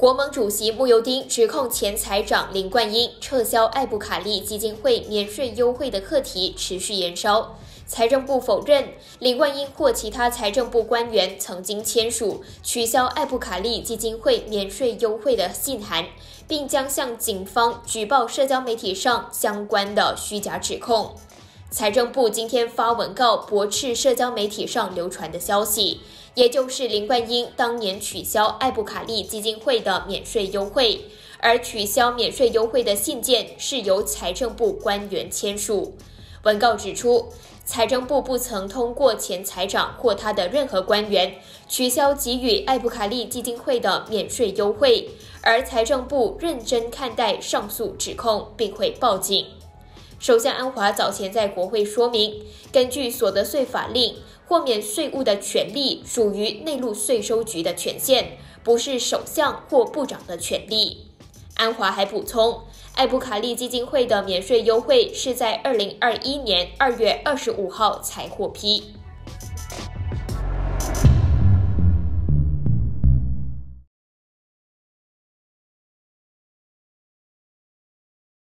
国盟主席慕尤丁指控前财长林冠英撤销艾布卡利基金会免税优惠的课题持续延烧。财政部否认林冠英或其他财政部官员曾经签署取消艾布卡利基金会免税优惠的信函，并将向警方举报社交媒体上相关的虚假指控。财政部今天发文告驳斥社交媒体上流传的消息，也就是林冠英当年取消艾布卡利基金会的免税优惠，而取消免税优惠的信件是由财政部官员签署。文告指出，财政部不曾通过前财长或他的任何官员取消给予艾布卡利基金会的免税优惠，而财政部认真看待上诉指控，并会报警。首相安华早前在国会说明，根据所得税法令，豁免税务的权利属于内陆税收局的权限，不是首相或部长的权利。安华还补充，艾布卡利基金会的免税优惠是在2021年2月25号才获批。